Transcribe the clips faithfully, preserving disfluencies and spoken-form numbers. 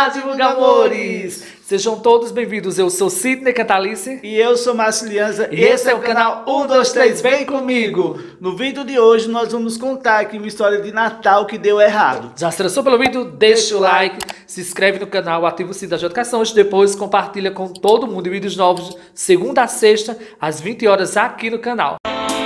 Olá, divulgamores! Sejam todos bem-vindos, eu sou Sidney Cantalice. E eu sou Márcio Lianza. E esse é o canal um dois três, vem comigo! No vídeo de hoje nós vamos contar aqui uma história de Natal que deu errado. Já se interessou pelo vídeo? Deixa o like, se inscreve no canal, ativa o sininho das notificações, depois compartilha com todo mundo vídeos novos, segunda a sexta, às vinte horas aqui no canal.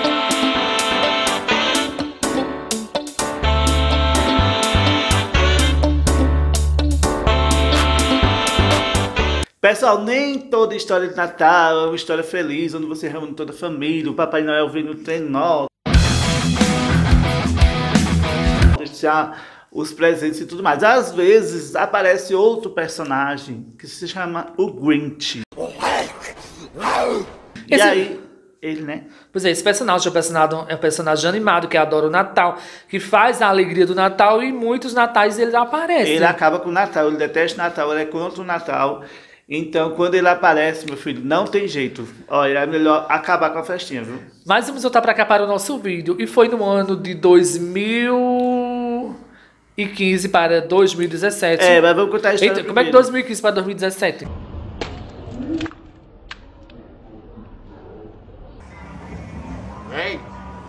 Pessoal, nem toda história de Natal é uma história feliz, onde você reúne toda a família, o Papai Noel vem no trenó, deixar os presentes e tudo mais. Às vezes aparece outro personagem que se chama o Grinch. E Esse... aí, ele, né? Pois é, esse personagem é um personagem, é um personagem animado, que adora o Natal, que faz a alegria do Natal, e muitos natais ele aparece. Ele acaba com o Natal, ele detesta o Natal, ele é contra o Natal. Então, quando ele aparece, meu filho, não tem jeito. Olha, é melhor acabar com a festinha, viu? Mas vamos voltar para cá para o nosso vídeo. E foi no ano de dois mil e quinze para dois mil e dezessete. É, mas vamos contar a história. Eita, como é que dois mil e quinze para dois mil e dezessete? Véi,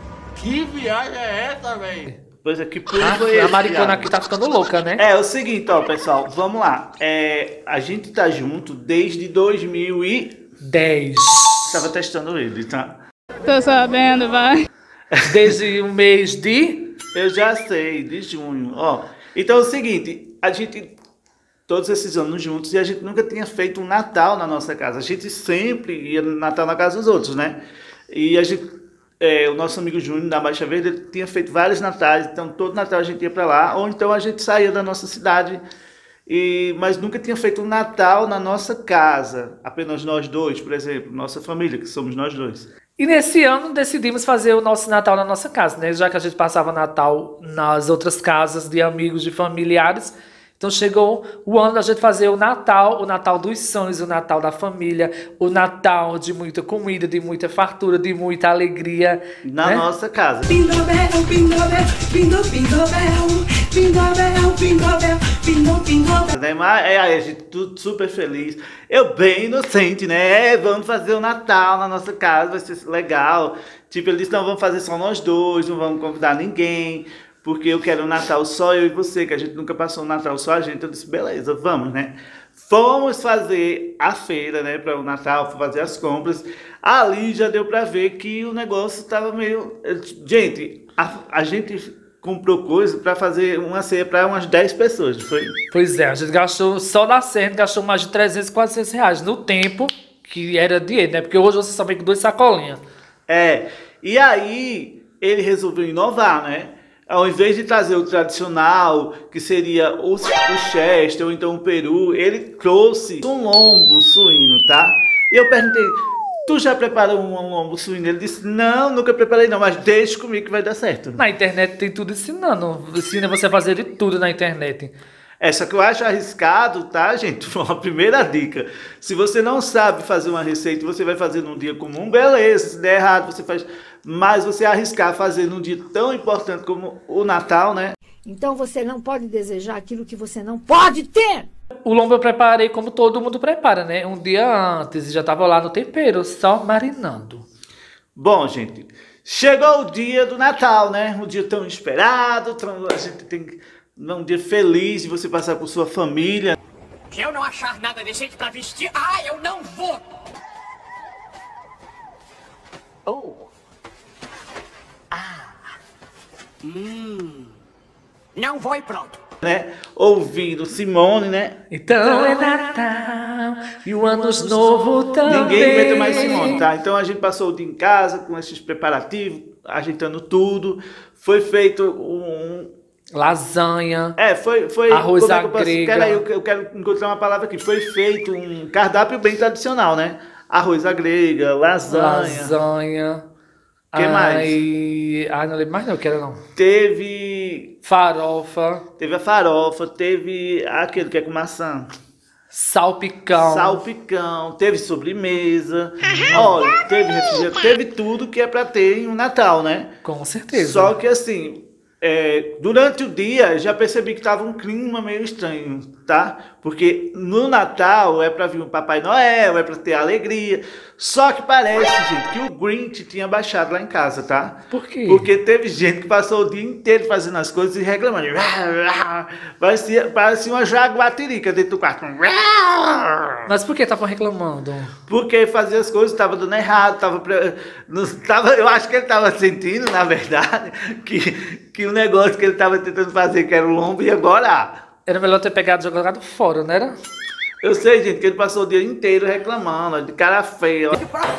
que viagem é essa, véi? Pois é, que pulo Ah, foi a esse, maricona viado? aqui tá ficando louca, né? É, é o seguinte, ó, pessoal, vamos lá. É, a gente tá junto desde dois mil e... dez. Tava testando ele, tá? Tô sabendo, vai. Desde o mês de... Eu já sei, de junho, ó. Então é o seguinte, a gente... Todos esses anos juntos e a gente nunca tinha feito um Natal na nossa casa. A gente sempre ia no Natal na casa dos outros, né? E a gente... É, o nosso amigo Júnior da Baixa Verde, ele tinha feito vários natais, então todo Natal a gente ia para lá, ou então a gente saía da nossa cidade, e, mas nunca tinha feito um Natal na nossa casa, apenas nós dois, por exemplo, nossa família, que somos nós dois. E nesse ano decidimos fazer o nosso Natal na nossa casa, né? Já que a gente passava Natal nas outras casas de amigos, de familiares. Então chegou o ano da gente fazer o Natal, o Natal dos sonhos, o Natal da família, o Natal de muita comida, de muita fartura, de muita alegria. Na né? nossa casa. Bingo bell, bingo bell, bingo, bingo bell, bingo bell, bingo bell, bingo, bingo bell. Né? Mas é, a gente tudo super feliz. Eu bem inocente, né? É, vamos fazer o Natal na nossa casa, vai ser legal. Tipo, ele disse, não, vamos fazer só nós dois, não vamos convidar ninguém. Porque eu quero um Natal só eu e você, que a gente nunca passou um Natal só a gente. Eu disse, beleza, vamos, né? Fomos fazer a feira, né, para o Natal, fazer as compras. Ali já deu para ver que o negócio estava meio... Gente, a, a gente comprou coisa para fazer uma ceia para umas dez pessoas, não foi? Pois é, a gente gastou, só da ceia, gastou mais de trezentos, quatrocentos reais no tempo que era dinheiro, né? Porque hoje você só vem com dois sacolinhas. É, e aí ele resolveu inovar, né? Ao invés de trazer o tradicional, que seria o, o chester ou então o peru, ele trouxe um lombo suíno, tá? E eu perguntei, tu já preparou um lombo suíno? Ele disse, não, nunca preparei não, mas deixa comigo que vai dar certo. Na internet tem tudo ensinando, ensina você a fazer de tudo na internet. É, só que eu acho arriscado, tá, gente? Uma primeira dica. Se você não sabe fazer uma receita, você vai fazer num dia comum, beleza. Se der errado, você faz... Mas você arriscar fazer num dia tão importante como o Natal, né? Então você não pode desejar aquilo que você não pode ter. O lombo eu preparei como todo mundo prepara, né? Um dia antes, e já tava lá no tempero, só marinando. Bom, gente, chegou o dia do Natal, né? Um dia tão esperado, tão... a gente tem um dia feliz de você passar com sua família. Se eu não achar nada decente pra vestir, ah, eu não vou! Oh. Ah. Hum. Não vou e pronto. Né? Ouvindo Simone, né? Então é Natal e o Ano Novo também. Ninguém aguenta mais Simone, tá? Então a gente passou o dia em casa com esses preparativos, ajeitando tudo. Foi feito um... Lasanha. É, foi... foi arroz como é à que eu posso... grega. Peraí, eu, eu quero encontrar uma palavra aqui. Foi feito um cardápio bem tradicional, né? Arroz à grega, lasanha. Lasanha. Que ai, mais? Ai, não lembro mais não, que era não. Teve... Farofa. Teve a farofa, teve aquele que é com maçã. Salpicão. Salpicão, teve sobremesa. Olha, teve refrigerante, teve tudo que é pra ter em um Natal, né? Com certeza. Só que assim, É, durante o dia, já percebi que estava um clima meio estranho, tá? Porque no Natal é para vir o Papai Noel, é para ter alegria. Só que parece, gente, que o Grinch tinha baixado lá em casa, tá? Por quê? Porque teve gente que passou o dia inteiro fazendo as coisas e reclamando. Parecia, parecia uma jaguatirica dentro do quarto. Mas por que estavam reclamando? Porque fazia as coisas, estava dando errado, tava, tava, eu acho que ele estava sentindo, na verdade, que, que o negócio que ele estava tentando fazer, que era o lombo, ia agora. Era melhor ter pegado e jogado fora, não era? Eu sei, gente, que ele passou o dia inteiro reclamando, de cara feia.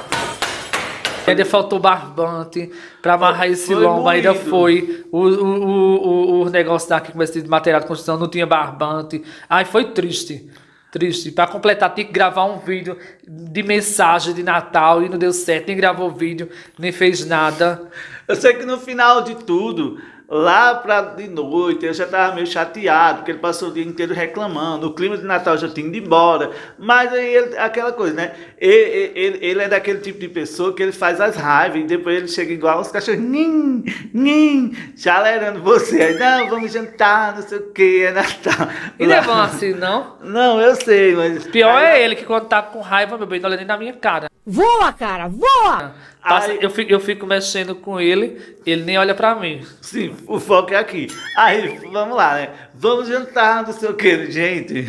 Ainda faltou barbante pra amarrar esse Foi lombo, moído. ainda foi. O, o, o, o, o negócio daqui, com esse material de construção, não tinha barbante. Ai, foi triste. Triste. Pra completar, tinha que gravar um vídeo de mensagem de Natal e não deu certo. Nem gravou vídeo, nem fez nada. Eu sei que no final de tudo, lá pra de noite, eu já tava meio chateado, porque ele passou o dia inteiro reclamando, o clima de Natal já tinha ido embora, mas aí ele, aquela coisa, né? Ele, ele, ele é daquele tipo de pessoa que ele faz as raivas e depois ele chega igual os cachorros, nim, nim, chalerando você, aí, não, vamos jantar, não sei o que, é Natal. E não é bom assim, não? Não, eu sei, mas... Pior aí, é ele, que quando tá com raiva, meu bem, não olha nem na minha cara. Voa, cara, voa! Passa, Aí- eu, fico, eu fico mexendo com ele, ele nem olha pra mim. Sim, o foco é aqui. Aí, vamos lá, né? Vamos jantar, não sei o que, gente.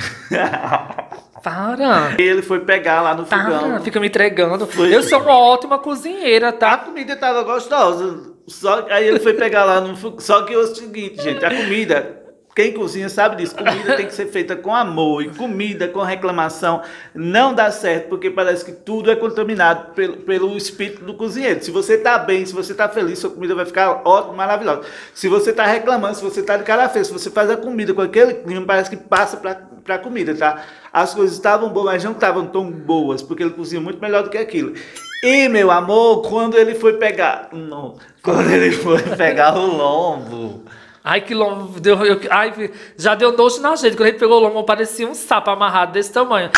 Para! Ele foi pegar lá no Para! fogão. Fica me entregando. Foi. Eu sou uma ótima cozinheira, A tá? comida tava gostosa. Só, aí ele foi pegar lá no fogão. Só que é o seguinte, gente, a comida, quem cozinha sabe disso, comida tem que ser feita com amor. E comida com reclamação não dá certo, porque parece que tudo é contaminado pelo, pelo espírito do cozinheiro. Se você tá bem, se você tá feliz, sua comida vai ficar ótima, maravilhosa. Se você tá reclamando, se você tá de cara feia, se você faz a comida com aquele clima, parece que passa pra, pra comida, tá? As coisas estavam boas, mas não estavam tão boas, porque ele cozinha muito melhor do que aquilo. E, meu amor, quando ele foi pegar... Não, quando ele foi pegar o lombo... Ai, que lombo. Deu, eu, ai, já deu nojo na gente. Quando a gente pegou o lombo, parecia um sapo amarrado desse tamanho.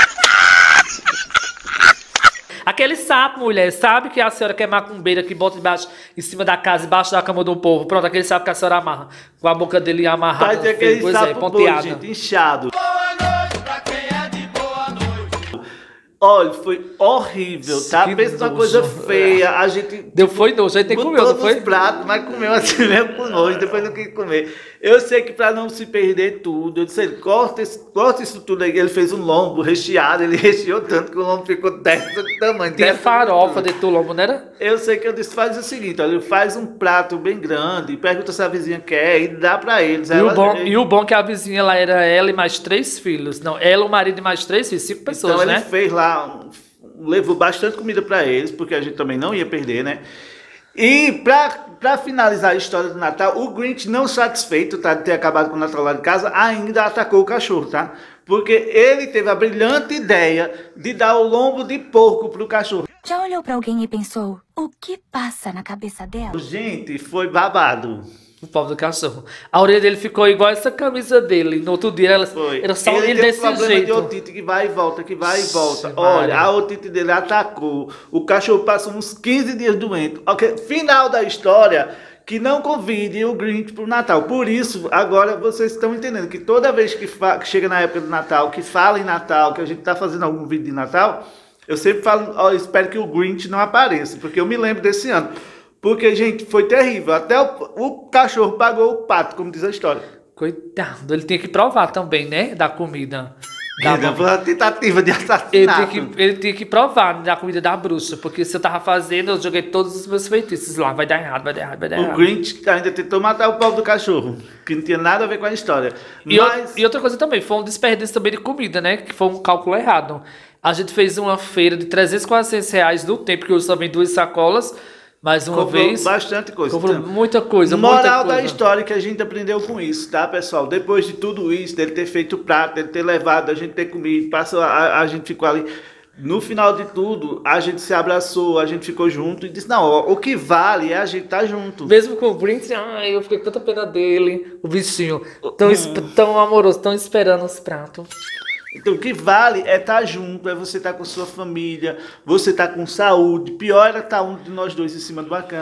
Aquele sapo, mulher, sabe que a senhora que é macumbeira, que bota embaixo, em cima da casa, embaixo da cama do povo. Pronto, aquele sapo que a senhora amarra. Com a boca dele amarrada. Faz aquele pois é, sapo boi, ponteada. gente, inchado. Olha, foi horrível, tá? Que Pensa numa nojo. coisa feia. A gente Deu foi nojo, a gente botou comeu, não nos foi? pratos, mas comeu assim mesmo com nojo, depois não quis comer. Eu sei que pra não se perder tudo, eu disse, ele, corta, esse, corta isso tudo aí. Ele fez um lombo recheado, ele recheou tanto que o lombo ficou desse tamanho. Tinha desse farofa tamanho. dentro do lombo, não era? Eu sei que eu disse, faz o seguinte, olha, faz um prato bem grande, pergunta se a vizinha quer e dá pra eles. E Ela- o, bom, e o bom que a vizinha lá era ela e mais três filhos. Não, ela, o marido e mais três filhos, cinco pessoas, Então ele né? fez lá, um- levou bastante comida para eles, porque a gente também não ia perder, né? E para finalizar a história do Natal, o Grinch, não satisfeito, tá, de ter acabado com o Natal lá de casa, ainda atacou o cachorro, tá? Porque ele teve a brilhante ideia de dar o lombo de porco pro cachorro. Já olhou pra alguém e pensou, o que passa na cabeça dela? Gente, foi babado. O pobre do cachorro. A orelha dele ficou igual essa camisa dele. No outro dia ela, Foi. era só ele ele tem um desse problema jeito. de otite que vai e volta, que vai e volta. Ixi, Olha, Maria. a otite dele atacou. O cachorro passou uns quinze dias doente. Ok, final da história, que não convide o Grinch pro Natal. Por isso, agora vocês estão entendendo que toda vez que, fa- que chega na época do Natal, que fala em Natal, que a gente tá fazendo algum vídeo de Natal, eu sempre falo, ó, eu espero que o Grinch não apareça, porque eu me lembro desse ano. Porque, gente, foi terrível. Até o, o cachorro pagou o pato, como diz a história. Coitado, ele tinha que provar também, né? Da comida. Da Ainda foi uma tentativa de Ele assassinato. tinha, que, ele tinha que provar da comida da bruxa. Porque se eu tava fazendo, eu joguei todos os meus feitiços lá. Vai dar errado, vai dar errado, vai dar O errado. Grinch ainda tentou matar o pobre do cachorro, que não tinha nada a ver com a história. E, o- Mas e outra coisa também, foi um desperdício também de comida, né? Que foi um cálculo errado. A gente fez uma feira de trezentos, quatrocentos reais no tempo, que hoje só vem duas sacolas. Mais uma comprou vez. bastante coisa. Comprou Então, muita coisa, moral muita da coisa. história que a gente aprendeu com isso, tá, pessoal? Depois de tudo isso, dele ter feito o prato, dele ter levado, a gente ter comido, passou, a, a gente ficou ali. No final de tudo, a gente se abraçou, a gente ficou junto e disse, não, ó, o que vale é a gente estar junto. Mesmo com o Grinch, ai, eu fiquei com tanta pena dele, o bichinho. Tão, Hum. esp- tão amoroso, tão esperando os pratos. Então, o que vale é estar junto, é você estar com sua família, você estar com saúde. Pior era estar um de nós dois em cima de uma cama.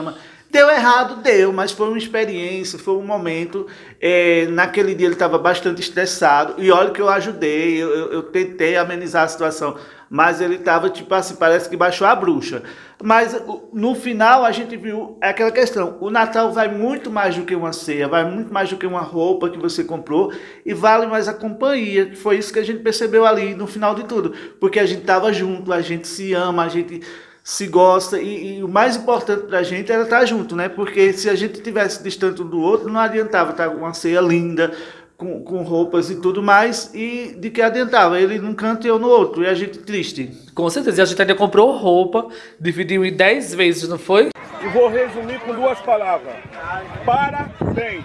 Deu errado, deu, mas foi uma experiência, foi um momento. É, naquele dia ele estava bastante estressado, e olha que eu ajudei, eu, eu, eu tentei amenizar a situação, mas ele estava tipo assim, parece que baixou a bruxa. Mas no final a gente viu aquela questão, o Natal vai muito mais do que uma ceia, vai muito mais do que uma roupa que você comprou, e vale mais a companhia, que foi isso que a gente percebeu ali no final de tudo, porque a gente estava junto, a gente se ama, a gente se gosta, e, e o mais importante pra gente era estar junto, né? Porque se a gente estivesse distante um do outro, não adiantava estar com uma ceia linda, com, com roupas e tudo mais, e de que adiantava? Ele num canto e eu no outro, e a gente triste. Com certeza, e a gente ainda comprou roupa, dividiu em dez vezes, não foi? E vou resumir com duas palavras. Parabéns!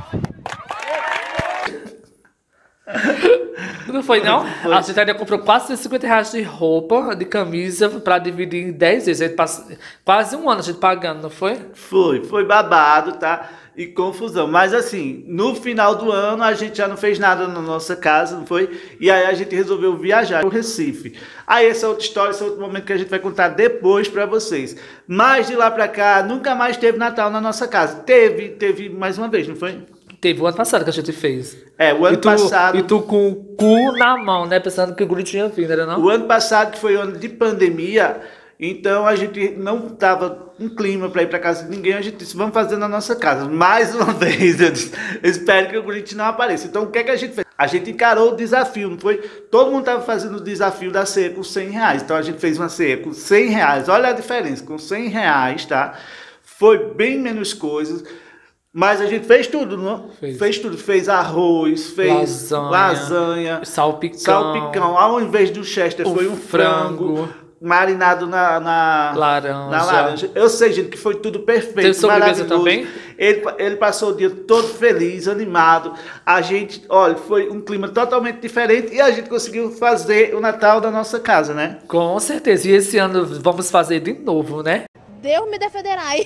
Não foi, não? Foi. A gente ainda comprou quase cinquenta reais de roupa, de camisa, pra dividir em dez vezes. A gente passa quase um ano a gente pagando, não foi? Foi, foi babado, tá? E confusão. Mas assim, no final do ano a gente já não fez nada na nossa casa, não foi? E aí a gente resolveu viajar para o Recife. Aí essa é outra história, esse é outro momento que a gente vai contar depois para vocês. Mas de lá para cá, nunca mais teve Natal na nossa casa. Teve, teve mais uma vez, não foi? Teve o ano passado que a gente fez. É, o ano e tu, passado... E tu com o cu na mão, né? Pensando que o guri tinha vindo, era não? O ano passado, que foi o ano de pandemia, então a gente não estava um clima para ir para casa de ninguém, a gente disse, vamos fazer na nossa casa. Mais uma vez, eu disse, eu espero que o guri não apareça. Então o que é que a gente fez? A gente encarou o desafio, não foi? Todo mundo estava fazendo o desafio da ceia com cem reais. Então a gente fez uma ceia com cem reais. Olha a diferença, com cem reais, tá? Foi bem menos coisas. Mas a gente fez tudo, não? Fez, fez tudo. Fez arroz, fez lasanha, lasanha salpicão. salpicão. Ao invés do Chester, foi um frango, frango marinado na, na, laranja. na laranja. Eu sei, gente, que foi tudo perfeito. Teve sobremesa também? Ele, ele passou o dia todo feliz, animado. A gente, olha, foi um clima totalmente diferente e a gente conseguiu fazer o Natal da nossa casa, né? Com certeza. E esse ano vamos fazer de novo, né? Deus me defenderá aí.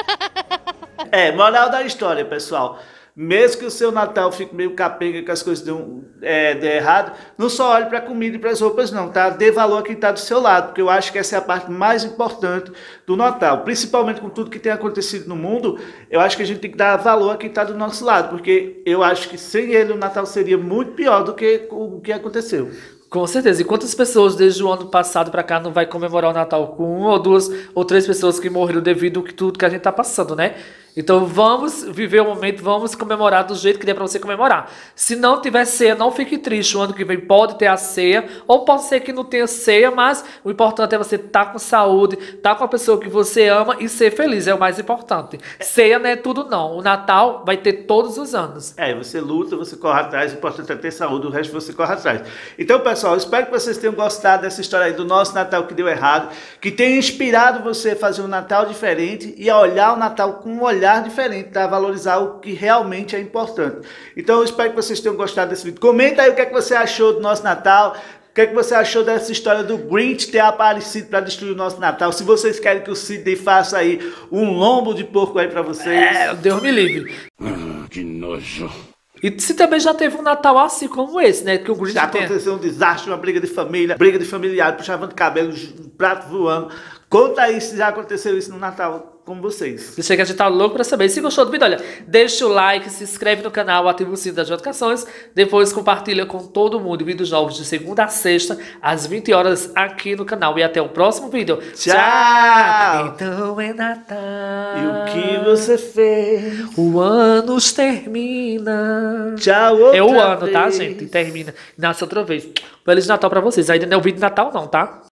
É, moral da história, pessoal. Mesmo que o seu Natal fique meio capenga, que as coisas dêem é, dê errado, não só olhe para a comida e para as roupas não, tá? Dê valor a quem está do seu lado, porque eu acho que essa é a parte mais importante do Natal. Principalmente com tudo que tem acontecido no mundo, eu acho que a gente tem que dar valor a quem está do nosso lado, porque eu acho que sem ele o Natal seria muito pior do que o que aconteceu. Com certeza. E quantas pessoas desde o ano passado para cá não vai comemorar o Natal com uma ou duas ou três pessoas que morreram devido a tudo que a gente tá passando, né? Então vamos viver o momento, vamos comemorar do jeito que der para você comemorar. Se não tiver ceia, não fique triste. O ano que vem pode ter a ceia, ou pode ser que não tenha ceia, mas o importante é você estar com saúde, estar com a pessoa que você ama e ser feliz, é o mais importante. Ceia não é tudo não, o Natal vai ter todos os anos. É, você luta, você corre atrás, o importante é ter saúde, o resto você corre atrás. Então, pessoal, espero que vocês tenham gostado dessa história aí do nosso Natal que deu errado, que tenha inspirado você a fazer um Natal diferente e a olhar o Natal com um olhar diferente, tá? Valorizar o que realmente é importante. Então eu espero que vocês tenham gostado desse vídeo. Comenta aí o que é que você achou do nosso Natal, o que é que você achou dessa história do Grinch ter aparecido para destruir o nosso Natal. Se vocês querem que o Sidney faça aí um lombo de porco aí para vocês. É, Deus me livre. Ah, que nojo. E se também já teve um Natal assim como esse, né? Que o Grinch já aconteceu um desastre, uma briga de família, briga de familiar, puxava de cabelo, prato voando. Conta aí se já aconteceu isso no Natal com vocês. Deixa que a gente tá louco pra saber. E se gostou do vídeo, olha, deixa o like, se inscreve no canal, ativa o sininho das notificações, depois compartilha com todo mundo vídeos novos de segunda a sexta, às vinte horas aqui no canal. E até o próximo vídeo. Tchau! Tchau. Então é Natal. E o que você fez? O ano termina. Tchau, outra É o ano, vez. tá, gente? Termina. Nasce outra vez. Feliz Natal pra vocês. Ainda não é o vídeo de Natal não, tá?